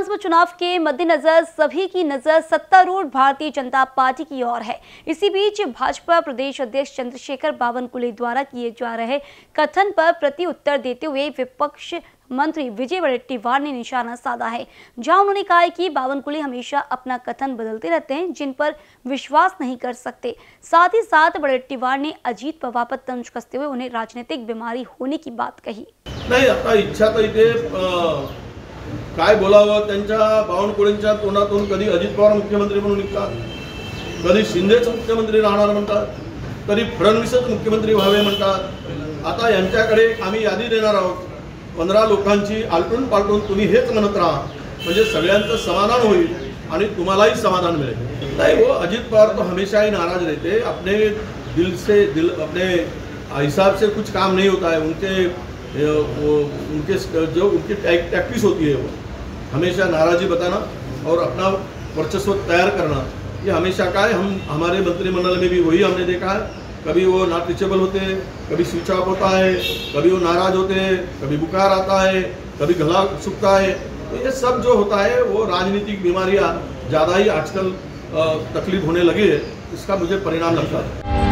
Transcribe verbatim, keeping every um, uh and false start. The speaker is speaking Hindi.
विधानसभा चुनाव के मद्देनजर सभी की नजर सत्तारूढ़ भारतीय जनता पार्टी की ओर है। इसी बीच भाजपा प्रदेश अध्यक्ष चंद्रशेखर बावनकुले द्वारा किए जा रहे कथन पर प्रति उत्तर देते हुए विपक्ष मंत्री विजय वडेट्टीवार ने निशाना साधा है, जहां उन्होंने कहा है कि बावनकुले हमेशा अपना कथन बदलते रहते हैं, जिन पर विश्वास नहीं कर सकते। साथ ही साथ वडेट्टीवार ने अजीत पवार पर तंज कसते हुए उन्हें राजनीतिक बीमारी होने की बात कही। नहीं, आता इच्छा तर इथे काय बोलावं, त्यांच्या बावनकुळेंच्या तोंडातून कधी अजित पवार मुख्यमंत्री म्हणून निघतात, कधी शिंदेच मुख्यमंत्री राहणार म्हणतात, कधी फडणवीसच मुख्यमंत्री व्हावे म्हणतात। आता यांच्याकडे आम्ही यादी देणार आहोत पंधरा लोकांची, आलटून पालटून तुम्ही हेच म्हणत राहा, म्हणजे सगळ्यांचं समाधान होईल आणि तुम्हालाही समाधान मिळेल। नहीं, वो अजित पवार तो हमेशा ही नाराज रहते, अपने दिल से दिल अपने हिसाब से कुछ काम नहीं होता है। उनके वो उनके जो उनकी टैक्टिस होती है, वो हमेशा नाराज़ी बताना और अपना वर्चस्व तैयार करना, ये हमेशा का है। हम हमारे मंत्रिमंडल में भी वही हमने देखा है, कभी वो नॉट रीचेबल होते हैं, कभी स्विच ऑफ होता है, कभी वो नाराज़ होते हैं, कभी बुखार आता है, कभी गला सूखता है। तो ये सब जो होता है वो राजनीतिक बीमारियाँ ज़्यादा ही आजकल तकलीफ होने लगी है, इसका मुझे परिणाम लगता है।